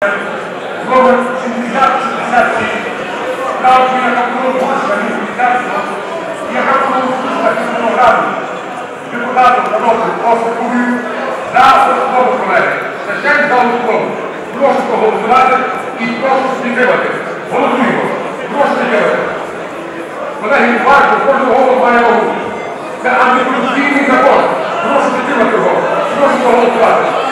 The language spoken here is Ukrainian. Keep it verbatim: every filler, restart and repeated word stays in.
Номер сімдесят шістдесят сім. Справді, яка Пурушка Міністерства, яка Пурушка Міністраду, депутатом народу Осипові за основу, колеги. Священник за основу. Прошу проголосувати і прошу підтримати. Голосуємо. Прошу підтримати. Колеги, важко, кожен голос має вагу. Це антикорупційний закон. Прошу підтримати його. Прошу проголосувати.